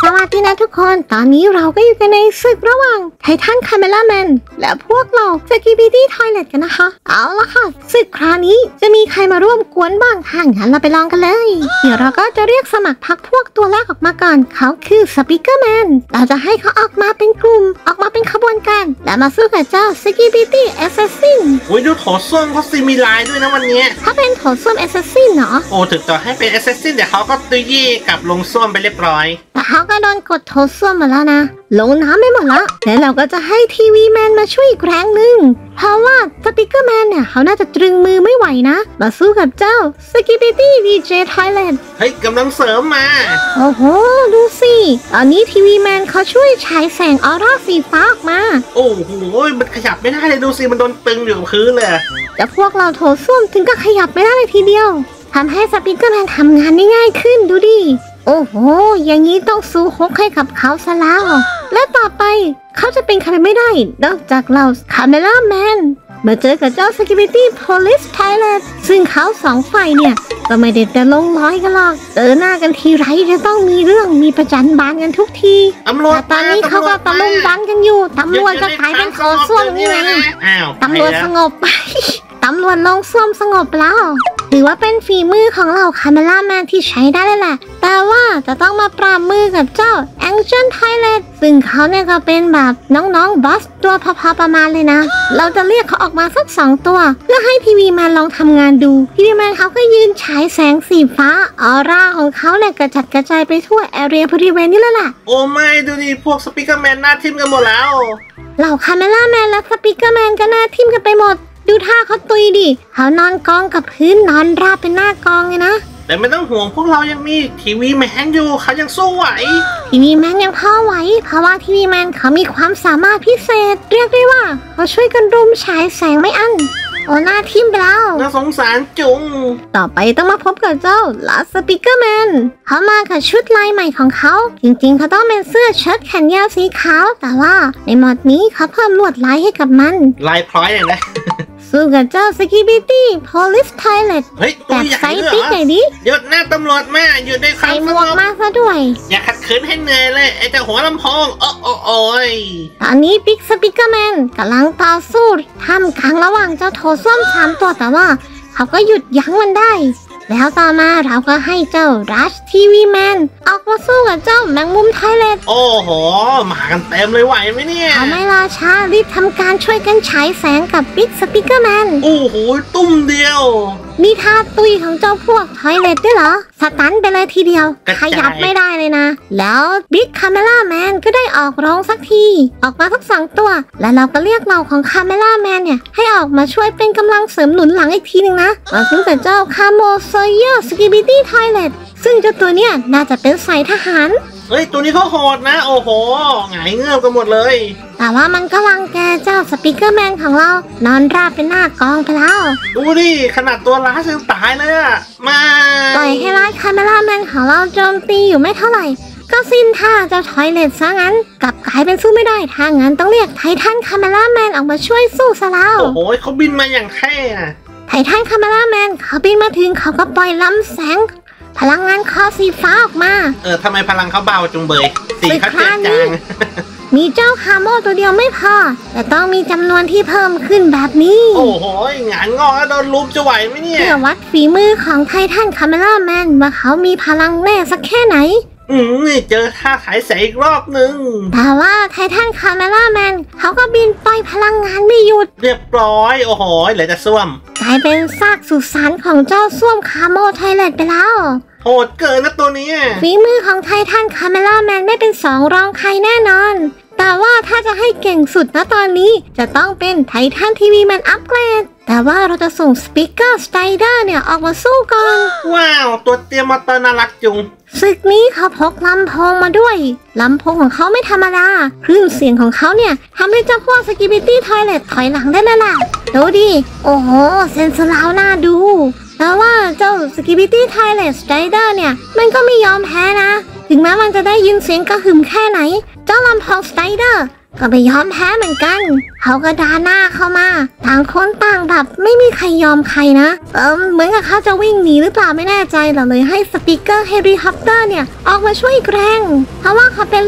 สวัสดีนะทุกคนตอนนี้เราก็อยู่กันในศึกระหว่างไททันคาเมล่าแมนและพวกเราสกิบิดี้ทอยเลทกันนะคะเอาละค่ะศึกคราวนี้จะมีใครมาร่วมกวนบ้างถ้างั้นเราไปลองกันเลยเดี๋ยวเราก็จะเรียกสมัครพรรคพวกตัวแรกออกมาก่อนเขาคือสปีกเกอร์แมนเราจะให้เขาออกมาเป็นกลุ่มออกมาเป็นขบวนการและมาสู้กับเจ้าสกิบิดี้แอสซัสซินโอ้ยดูโถส้วมเขาซีมีลายด้วยนะวันนี้ถ้าเป็นโถส้วมแอสซัสซินเหรอโอ้ถึงต่อให้เป็นแอสซัสซินเดี๋ยวเขาก็ตุยยี่กับลงส้วมไปเรียบร้อยแต่เขาก็โดนกดโถส้วมมาแล้วนะลงน้ำไปหมดแล้วแล้วเราก็จะให้ทีวีแมนมาช่วยอีกแรงหนึ่งเพราะว่าสปีกเกอร์แมนเนี่ยเขาน่าจะตรึงมือไม่ไหวนะมาสู้กับเจ้าสกิบิดี้ดีเจไทยแลนด์เฮ้ยกำลังเสริมมาโอ้โหดูสิตอนนี้ทีวีแมนเขาช่วยฉายแสงออร่าสีฟ้าออกมาโอ้โหมันขยับไม่ได้เลยดูสิมันโดนตึงอยู่กับพื้นเลยแต่พวกเราโถส้วมถึงก็ขยับไม่ได้เลยทีเดียวทำให้สปีกเกอร์แมนทำงานได้ง่ายขึ้นดูดิโอ้โหอย่างนี้ต้องสู้ฮกให้กับเขาซะแล้วและต่อไปเขาจะเป็นใครไม่ได้นอกจากเราคาเมล่าแมนมาเจอกับเจ้าสกิบิตี้โพลิสไทยแลนด์ซึ่งเขาสองฝ่ายเนี่ยก็ไม่ได้แต่ลงร้อยกันหรอกเจอหน้ากันทีไรจะต้องมีเรื่องมีประจันบานกันทุกทีแต่ตอนนี้เขาก็ตะลุมบันกันอยู่ตำรวจก็กลายเป็นโคส้วมนี่ไงตำรวจสงบไปตำรวจลงส้วมสงบแล้วถือว่าเป็นฝีมือของเราคาเมล่าแมนที่ใช้ได้เลยแหละแต่ว่าจะต้องมาปราบมือกับเจ้าแองเจิลไทยแลนด์ซึ่งเขาเนี่ยก็เป็นแบบน้องๆบอสตัวพอๆประมาณเลยนะเราจะเรียกเขาออกมาสัก2ตัวเพื่อให้ทีวีแมนลองทำงานดูทีวีแมนเขาก็ยืนฉายแสงสีฟ้าออร่าของเขาเนี่ยกระจัดกระจายไปทั่วแอเรียบริเวณนี้เลยล่ะโอ้ไม่ดูดิพวกสปีกเกอร์แมนหน้าทิ่มกันหมดแล้วเหล่าคาเมล่าแมนและสปีกเกอร์แมนก็หน้าทิ่มกันไปหมดดูท่าเขาตุยดิเขานอนกองกับพื้นนอนราบเป็นหน้ากองเลยนะแต่ไม่ต้องห่วงพวกเรายังมีทีวีแมนอยู่เขายังสู้ไหวทีวีแมนยังพอไหวเพราะว่าทีวีแมนเขามีความสามารถพิเศษเรียกได้ว่าเขาช่วยกันรุมฉายแสงไม่อั้นโอ้หน้าทิ่มไปแล้วน่าสงสารจุงต่อไปต้องมาพบกับเจ้าลาสปีกเกอร์แมนเขามากับชุดลายใหม่ของเขาจริงๆเขาต้องเป็นเสื้อเชิ้ตแขนยาวสีขาวแต่ว่าในหมดนี้เขาเพิ่มลวดลายให้กับมันลายพร้อยอย่างนะสู้กับเจ้าสกิบิตี้โพลิสไทยแลนด์เฮ้ยตัวใหญ่เลยเหรอหยุดหน้าตำรวจแม่หยุดได้ครั้งใส่หมวกมาซะด้วยอย่าขัดขืนให้เหนื่อยเลยไอ้เจ้าหัวลำโพงโอ้ยตอนนี้บิ๊กสปีกเกอร์แมนกำลังต่อสู้ท่ามกลางระหว่างเจ้าโถส้วม3ตัวแต่ว่าเขาก็หยุดยั้งมันได้แล้วต่อมาเราก็ให้เจ้ารัชทีวีแมนออกมาสู้กับเจ้าแมงมุมไทยแลนด์โอ้โหมากันเต็มเลยไหวไหมเนี่ยเอาไม่รอช้ารีบทำการช่วยกันฉายแสงกับบิ๊กสปีกเกอร์แมนโอ้โหตุ้มเดียวมีท่าตุยของเจ้าพวกไทยแลนด์ด้วยเหรอสตันไปเลยทีเดียวขยับไม่ได้เลยนะแล้วบิ๊กคาเมล่าแมนก็ได้ออกร้องสักทีออกมาทั้ง2ตัวและเราก็เรียกเราของคาเมล่าแมนเนี่ยให้ออกมาช่วยเป็นกำลังเสริมหนุนหลังอีกทีนึงนะมาสู้กับเจ้าคาโมโซเยอร์สกิบิตี้ไทยแลนด์ซึ่งเจ้าตัวเนี้ยน่าจะเป็นสายทหารเฮ้ยตัวนี้เขาโหดนะโอ้โหหงายเงือบกันหมดเลยแต่ว่ามันก็รังแกเจ้าสปีกเกอร์แมนของเรานอนราบเป็นหน้ากองไปแล้วดูดิขนาดตัวร้ายยังตายเลยอะมาปล่อยให้ร้ายคาเมล่าแมนของเราโจมตีอยู่ไม่เท่าไหร่ก็สิ้นท่าเจ้าทอยเลทซะงั้นกลับกลายเป็นสู้ไม่ได้ถ้างั้นต้องเรียกไททันคาเมล่าแมนออกมาช่วยสู้ซะแล้วโอ้โหเขาบินมาอย่างเท่อะไททันคาเมล่าแมนเขาบินมาถึงเขาก็ปล่อยล้ำแสงพลังงานคอสีฟ้าออกมาทำไมพลังเขาเบาจุงเบยสีเขาเจ็บจังมีเจ้าคาโมตัวเดียวไม่พอแต่ต้องมีจำนวนที่เพิ่มขึ้นแบบนี้โอ้โหงานงอกแล้วโดนลูบจะไหวไหมเนี่ยเพื่อวัดฝีมือของไททันคาเมล่าแมนว่าเขามีพลังแน่สักแค่ไหนเจอท่าขายแสงอีกรอบนึงแต่ว่าไททันคาเมล่าแมนเขาก็บินปล่อยพลังงานไม่หยุดเรียบร้อยโอ้โหเหลือแต่ส้วมกลายเป็นซากสุสานของเจ้าส้วมคาโมไทยแลนด์ไปแล้วโหดเกินนะตัวนี้ฝีมือของไททันคาเมล่าแมนไม่เป็น2รองใครแน่นอนแต่ว่าถ้าจะให้เก่งสุดนะตอนนี้จะต้องเป็นไททันทีวีแมนอัปเกรดแต่ว่าเราจะส่งสปีกเกอร์สไตเดอร์เนี่ยออกมาสู้ก่อนว้าวตัวเตรียมมอเตอร์น่ารักจุงศึกนี้เขาพกลำโพงมาด้วยลำโพงของเขาไม่ธรรมดาคลื่นเสียงของเขาเนี่ยทำให้เจ้าพวกสกิบิตี้ทอยเลทถอยหลังได้เลยล่ะดูดิโอ้โหเซนสลาวน่าดูแต่ว่าเจ้าสกิบิตี้ไทยแลนด์สไตเดอร์เนี่ยมันก็ไม่ยอมแพ้นะถึงแม้มันจะได้ยินเสียงกระหึ่มแค่ไหนเจ้าลำโพงสไตเดอร์ก็ไม่ยอมแพ้เหมือนกันเขาก็ด่าหน้าเข้ามาต่างคนต่างแบบไม่มีใครยอมใครนะเหมือนกับเขาจะวิ่งหนีหรือเปล่าไม่แน่ใจแต่เลยให้สปีกเกอร์เฮลิคอปเตอร์เนี่ยออกมาช่วยแกร่งเพราะว่าเขา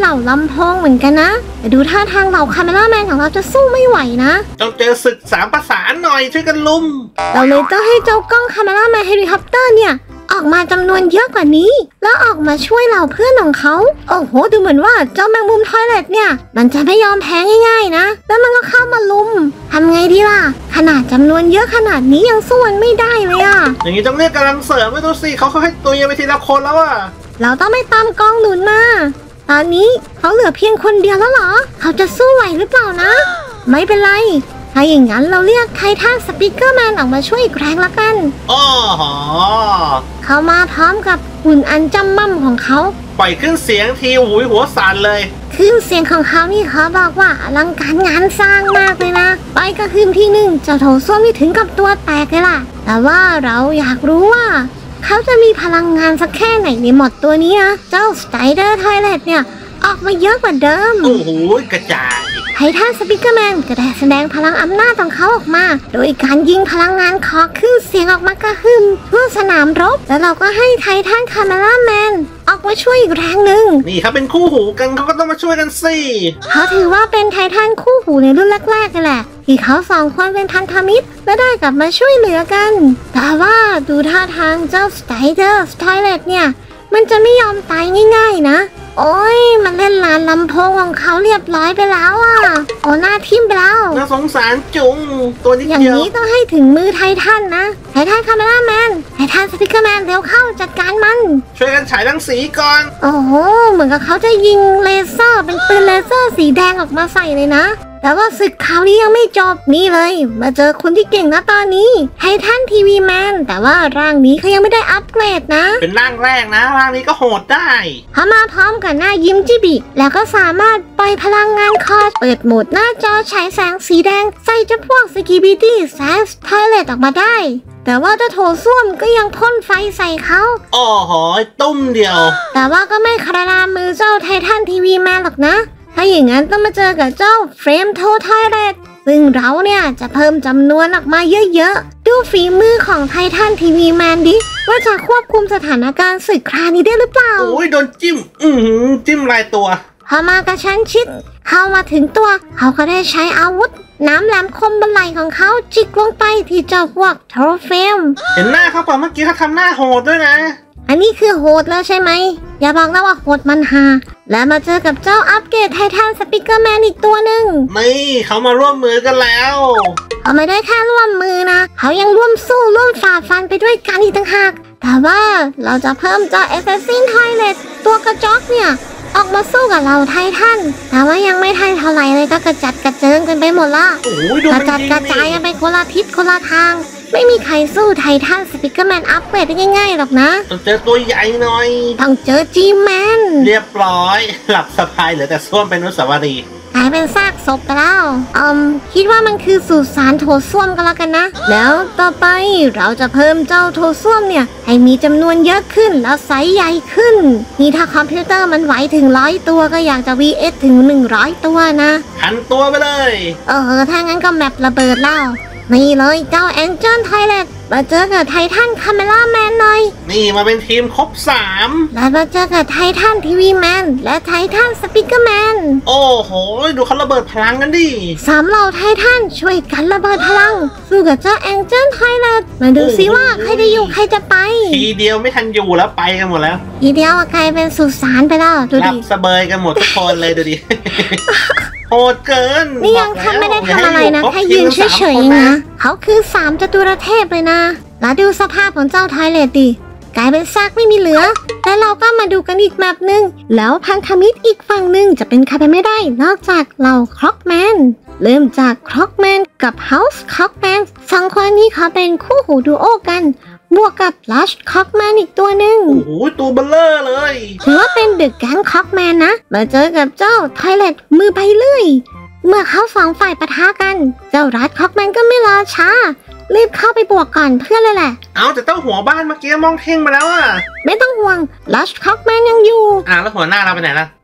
เหล่าลำโพงเหมือนกันนะแต่ดูท่าทางเหล่าคาเมล่าแมนของเราจะสู้ไม่ไหวนะต้องเจอศึก3 ประสานหน่อยช่วยกันลุมเราเลยต้องให้เจ้ากล้องคาเมล่าแมนเฮลิคอปเตอร์เนี่ยออกมาจำนวนเยอะกว่านี้แล้วออกมาช่วยเหล่าเพื่อนของเขาโอ้โหดูเหมือนว่าเจ้าแมงมุมทอยเลทเนี่ยมันจะไม่ยอมแพ้ง่ายๆนะแล้วมันก็เข้ามาลุมทำไงดีล่ะขนาดจำนวนเยอะขนาดนี้ยังสู้มันไม่ได้เลยอะอย่างนี้ต้องเรียกกำลังเสริมไม่ต้องสิเขาให้ตัวยังไปทีละคนแล้วอะเราต้องไม่ตามกองหนุนมาตอนนี้เขาเหลือเพียงคนเดียวแล้วเหรอเขาจะสู้ไหวหรือเปล่านะไม่เป็นไรถ้าอย่างนั้นเราเรียกไททันสปีกเกอร์แมนออกมาช่วยอีกแรงละกันอ๋อเขามาพร้อมกับหุ่นอันจำม่ำของเขาปล่อยขึ้นเสียงทีหูยหัวสั่นเลยขึ้นเสียงของเขานี่เขาบอกว่าอลังการงานสร้างมากเลยนะไปก็คืนที่หนึ่งเจ้าโถส้วมนี่ถึงกับตัวแตกเลยล่ะแต่ว่าเราอยากรู้ว่าเขาจะมีพลังงานสักแค่ไหนในหมดตัวนี้นะเจ้าสไตเดอร์ทอยเลทเนี่ยออกมาเยอะกว่าเดิมโอ้โหกระจายไททันสปีกเกอร์แมนก็ได้แสดงพลังอำนาจของเขาออกมาโดยการยิงพลังงานคอขึ้นเสียงออกมากระหึ่มทั่วสนามรบแล้วเราก็ให้ไททันคาเมล่าแมนออกมาช่วยอีกแรงหนึ่งนี่เขาเป็นคู่หูกันเขาก็ต้องมาช่วยกันสิเขาถือว่าเป็นไททันคู่หูในรุ่นแรกๆกันแหละที่เขา2 คนเป็นพันธมิตรและได้กลับมาช่วยเหลือกันแต่ว่าดูท่าทางเจ้าสไตเดอร์สไตเลตเนี่ยมันจะไม่ยอมตายง่ายๆนะโอ้ยมันเล่นลานลำโพงของเขาเรียบร้อยไปแล้วอ่ะโอ้หน้าทิ่มไปแล้วน่าสงสารจุงตัวนี้อย่างนี้ต้องให้ถึงมือไททันนะไททันคาเมล่าแมนไททันสปีกเกอร์แมนเร็วเข้าจัดการมันช่วยกันฉายรังสีก่อนโอ้โหเหมือนกับเขาจะยิงเลเซอร์เป็นปืนเลเซอร์สีแดงออกมาใส่เลยนะแต่ว่าศึกคราวนี้ยังไม่จบนี่เลยมาเจอคนที่เก่งนะตอนนี้ไททันทีวีแมนแต่ว่าร่างนี้เขายังไม่ได้อัปเกรดนะเป็นร่างแรกนะร่างนี้ก็โหดได้เขามาพร้อมกับหน้ายิ้มจิบิแล้วก็สามารถปล่อยพลังงานคอร์สเปิดโหมดหน้าจอฉายแสงสีแดงใส่เจ้าพวกสกิบิตี้แซสไทเลตออกมาได้แต่ว่าเจ้าโถส้วมก็ยังพ่นไฟใส่เขาอ๋อหอยตุ้มเดียวแต่ว่าก็ไม่ขนาดมือเจ้าไททันทีวีแมนหรอกนะถ้าอย่างนั้นต้องมาเจอกับเจ้าเฟรมโทไทเลตซึ่งเราเนี่ยจะเพิ่มจำนวนออกมาเยอะๆดูฝีมือของไททันทีวีแมนดิว่าจะควบคุมสถานการณ์ศึกคราวนี้ได้หรือเปล่าโอ้ยโดนจิ้มจิ้มลายตัวพอมากระชั้นชิดเข้ามาถึงตัวเขาก็ได้ใช้อาวุธน้ำแหลมคมบนไหล่ของเขาจิกลงไปที่เจ้าพวกโทรเฟมเห็นหน้าเขาป่ะเมื่อกี้เขาทำหน้าโหดด้วยนะอันนี้คือโหดแล้วใช่ไหมอย่าบอกนะว่าโหดมันหาแล้วมาเจอกับเจ้าอัปเกรดไททันสปีกเกอร์แมนอีกตัวหนึ่งไม่เขามาร่วมมือกันแล้วเขาไม่ได้แค่ร่วมมือนะเขายังร่วมสู้ร่วมฝ่าฟันไปด้วยกันอีกต่างหากแต่ว่าเราจะเพิ่มเจ้าแอสซัสซินทอยเลตตัวกระจอกเนี่ยออกมาสู้กับเราไททันแต่ว่ายังไม่ทันเท่าไหร่เลยก็กระจัดกระเจิงกันไปหมดละกระจัดกระจายกันไปคนละทิศคนละทางไม่มีใครสู้ไททันสปีกเกอร์แมนอัปเกรดได้ง่ายๆหรอกนะต้องเจอตัวใหญ่หน่อยต้องเจอจีแมนเรียบร้อยหลับสบายเหลือแต่ส้วมเป็นอนุสาวรีย์กลายเป็นซากศพไปแล้วคิดว่ามันคือสุสานโถส้วมกันแล้วกันนะแล้วต่อไปเราจะเพิ่มเจ้าโถส้วมเนี่ยให้มีจำนวนเยอะขึ้นแล้วไซส์ใหญ่ขึ้นนี่ถ้าคอมพิวเตอร์มันไหวถึง100 ตัวก็อยากจะ VS ถึง100 ตัวนะพันตัวไปเลยถ้างั้นก็แมประเบิดแล้วนี่เลยเจ้าแองเจิลไทเลตมาเจอกับไททันคาเมล่าแมนหน่อยนี่มาเป็นทีมครบ3 แล้วมาเจอกับไททันทีวีแมนและไททันสปีกเกอร์แมนโอ้โหดูเขาระเบิดพลังกันดิ 3เหล่าไททันช่วยกันระเบิดพลังสู้กับเจ้าแองเจิลไทเลตมาดูซิว่าใครจะอยู่ใครจะไปทีเดียวไม่ทันอยู่แล้วไปกันหมดแล้วทีเดียวกลายเป็นสุสานไปแล้วดูดิสะเบยกันหมดทุกคนเลยดูดิโหดเกินนี่ยังทำไม่ได้ทำอะไรนะแค่ยืนเฉยๆนะเขาคือ3จตุรเทพเลยนะแล้วดูสภาพของเจ้าไทเลตดิกลายเป็นซากไม่มีเหลือแล้วเราก็มาดูกันอีกแมปนึงแล้วพันธมิตรอีกฝั่งนึงจะเป็นใครไปไม่ได้นอกจากเหล่าคร็อกแมนเริ่มจากคร็อกแมนกับเฮาส์คร็อกแมน2 คนนี้เขาเป็นคู่หูดูโอกันบวกกับลัชคร็อกแมนอีกตัวหนึ่งโอ้โหตัวเบลเลอร์เลยถือว่าเป็นเดอะแก๊งคร็อกแมนนะมาเจอกับเจ้าไทเลตมือไปเรื่อยเมื่อเขา2 ฝ่ายปะทะกันเจ้ารัดคร็อกแมนก็ไม่รอช้ารีบเข้าไปบวกก่อนเพื่อนเลยแหละเอาแต่เจ้าหัวบ้านเมื่อกี้มองเท่งมาแล้วอะไม่ต้องห่วงลัชคร็อกแมนยังอยู่แล้วหัวหน้าเราไปไหนล่ะ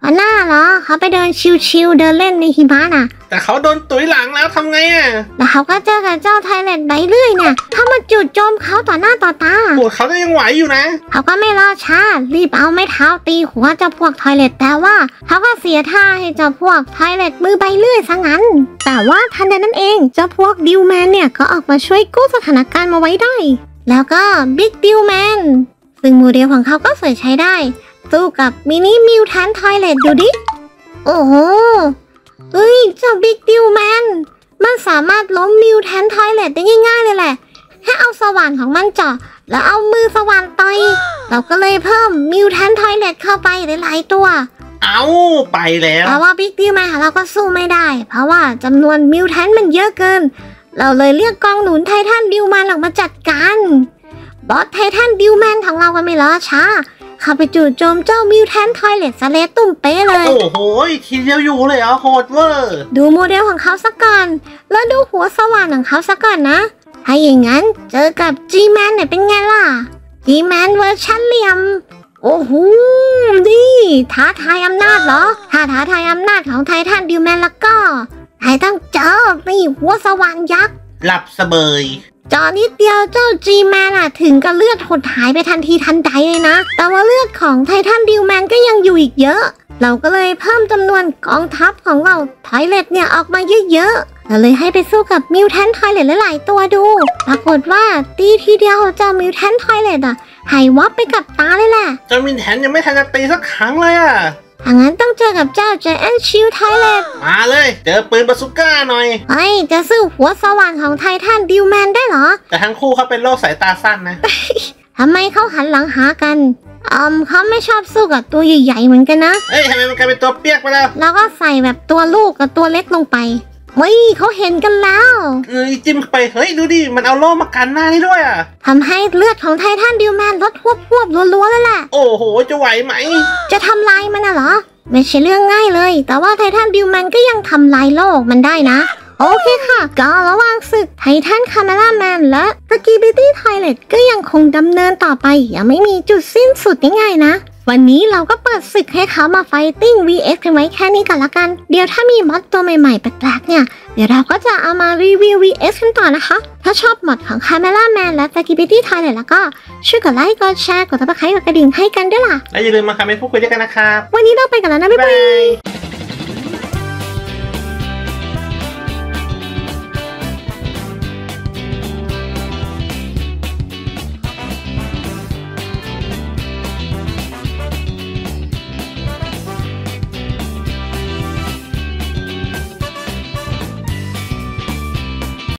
หัวหน้าเหรอเขาไปเดินชิวๆเดินเล่นในหิมะน่ะแต่เขาโดนตุ๋ยหลังแล้วทำไงอ่ะแล้วเขาก็เจอกับเจ้าไทเลตใบเลื่อยเนี่ยเข้ามาจุดโจมเขาต่อหน้าต่อตาโอ้เขาจะยังไหวอยู่นะเขาก็ไม่รอช้ารีบเอาไม้เท้าตีหัวเจ้าพวกไทเลตแต่ว่าเขาก็เสียท่าให้เจ้าพวกไทเลตมือใบเลื่อยซะงั้นแต่ว่าทันใดนั้นเองเจ้าพวกดิวแมนเนี่ยก็ออกมาช่วยกู้สถานการณ์มาไว้ได้แล้วก็บิ๊กดิวแมนซึ่งโมเดลของเขาก็สวยใช้ได้สู้กับมินิมิวแทนไทเลตดูดิโอ้โหเฮ้ยเจ้าบิ๊กดิวแมนมันสามารถล้มมิวแทนไทเลตได้ง่ายๆเลยแหละแค่เอาสว่านของมันเจาะแล้วเอามือสว่านต่อยเราก็เลยเพิ่มมิวแทนไทเลตเข้าไปหลายๆตัวเอาไปแล้วแต่ว่าบิ๊กดิวแมนของเราก็สู้ไม่ได้เพราะว่าจำนวนมิวแทนมันเยอะเกินเราเลยเรียกกองหนุนไททันดิวแมนออกมาจัดการบอสไททันดิวแมนของเราก็ไม่รอช้าเข้าไปจู่โจมเจ้ามิวแทนไทเลตสเลตุ่มเป๊ะเลยโอ้โหทีเดียวอยู่เลยเหรอโหดเวอร์ดูโมเดลของเขาสักก่อนแล้วดูหัวสว่านของเขาสักก่อนนะถ้าอย่างนั้นเจอกับ G-Man เนี่ยเป็นไงล่ะ G-Man เวอร์ชันเหลี่ยมโอ้โหดิท้าทายอำนาจเหรอถ้าท้าทายอำนาจของไททันดิวแมนแล้วก็ไทต้องเจอนี่หัวสว่านยักษ์หลับเสบยจอนิดเดียวเจ้า G-Man ถึงกับเลือดหดหายไปทันทีทันใดเลยนะแต่ว่าเลือดของไททันดิวแมนก็ยังอยู่อีกเยอะเราก็เลยเพิ่มจำนวนกองทัพของเราไทเลตเนี่ยออกมาเยอะๆเราเลยให้ไปสู้กับมิวแทนไทเลตหลายๆตัวดูปรากฏว่าตีทีเดียวเจ้ามิวแทนไทเลตหายวับไปกับตาเลยแหละเจ้ามิวแทนยังไม่ทันจะตีสักครั้งเลยอ่ะถ้างั้นต้องเจอกับเจ้า Giant Shield Thailand มาเลยเจอปืนบาซูก้าหน่อยเฮ้ยจะสู้หัวสว่างของไททันดิวแมนได้เหรอแต่ทั้งคู่เขาเป็นโรคสายตาสั้นนะทำไมเขาหันหลังหากันเขาไม่ชอบสู้กับตัวใหญ่ๆเหมือนกันนะเอ้ยทำไมมันกลายเป็นตัวเปียกไปแล้วแล้วก็ใส่แบบตัวลูกกับตัวเล็กลงไปเฮ้ยเขาเห็นกันแล้วจิ้มไปเฮ้ยดูดิมันเอาโล่มากันหน้านี่ด้วยอ่ะทำให้เลือดของไททันดิวแมนลดพวบรัวๆเลยแหละโอ้โหจะไหวไหมจะทำลายมันเหรอไม่ใช่เรื่องง่ายเลยแต่ว่าไททันดิวแมนก็ยังทำลายโลกมันได้นะโอเคค่ะก็ระหว่างศึกไททันคาเมล่าแมนและสกีบิตี้ไทเลตก็ยังคงดำเนินต่อไปยังไม่มีจุดสิ้นสุดง่ายๆนะวันนี้เราก็เปิดศึกให้เขามาไฟติ้ง vs กันไว้แค่นี้ก่อนละกันเดี๋ยวถ้ามีมอดตัวใหม่ๆแปลกๆเนี่ยเดี๋ยวเราก็จะเอามารีวิว vs กันต่อนะคะถ้าชอบมอดของคาเมล่าแมนและสกีบิตี้ไทเลตแล้วก็ช่วยกดไลค์กดแชร์กดติดตามกดกระดิ่งให้กันด้วยล่ะและอย่าลืมมาคอมเมนต์พูดคุยด้วยกันนะครับวันนี้เราไปกันแล้วนะบ๊ายบาย